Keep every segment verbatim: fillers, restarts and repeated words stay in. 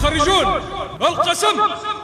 خرجون. القسم.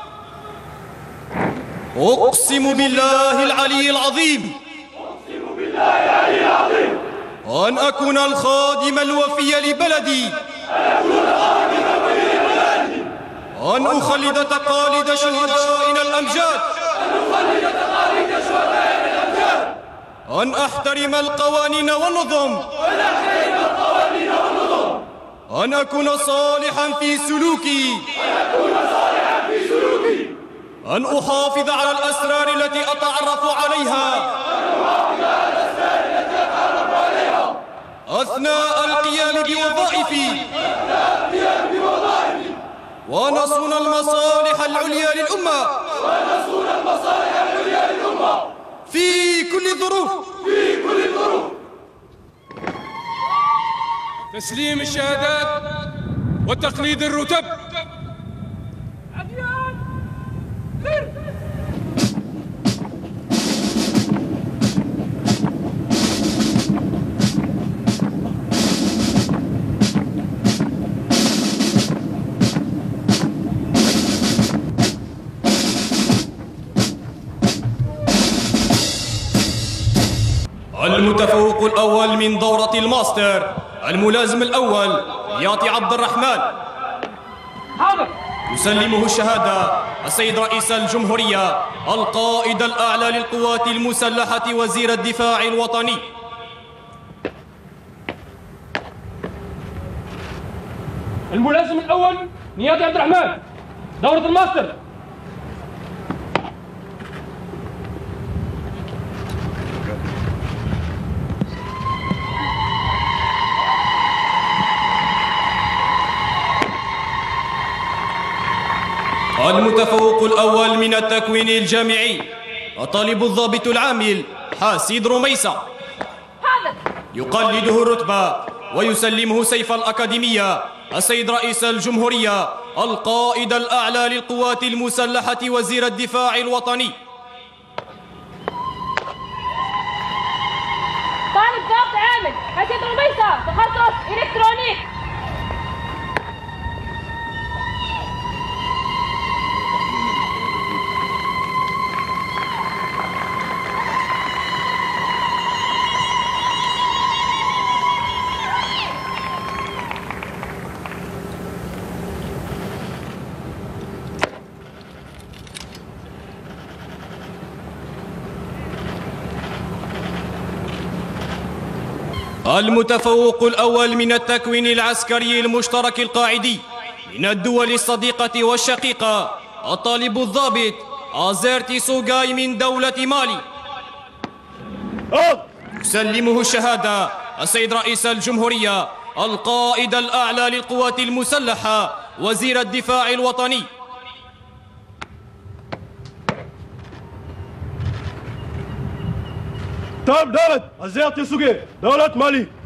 أقسم بالله العلي العظيم أقسم بالله العلي العظيم أن أكون الخادم الوفي لبلدي، أن أكون الخادم الوفي لبلدي، أن أخلد تقاليد شهدائنا الأمجاد، أن أخلد تقاليد شهدائنا الأمجاد، أن أحترم القوانين والنظم، أن أحترم القوانين والنظم، أن أكون صالحا في سلوكي، أن أكون صالحا في سلوكي، أن أحافظ على الأسرار التي أتعرف عليها، أن أحافظ على الأسرار التي أتعرف عليها أثناء القيام بوظائفي، أثناء القيام بوظائفي، وأن أصون المصالح العليا للأمة، وأن أصون المصالح العليا للأمة في كل الظروف، في كل الظروف. تسليم الشهادات وتقليد الرتب. المتفوق الأول من دورة الماستر، الملازم الأول ياطي عبد الرحمن. حاضر. يسلمه الشهادة السيد رئيس الجمهورية القائد الأعلى للقوات المسلحة وزير الدفاع الوطني. الملازم الأول نياتي عبد الرحمن، دورة الماستر. المتفوق الأول من التكوين الجامعي الطالب الضابط العامل حاسد رميسة. يقلده الرتبة ويسلمه سيف الأكاديمية السيد رئيس الجمهورية القائد الأعلى للقوات المسلحة وزير الدفاع الوطني. طالب ضابط عامل حاسد رميسة، تخصص إلكترونيك. المتفوق الأول من التكوين العسكري المشترك القاعدي من الدول الصديقة والشقيقة الطالب الضابط آزيرتي سوغاي من دولة مالي. يسلمه الشهادة السيد رئيس الجمهورية القائد الأعلى للقوات المسلحة وزير الدفاع الوطني. طالب دولة آزيرتي سوغاي دولة مالي.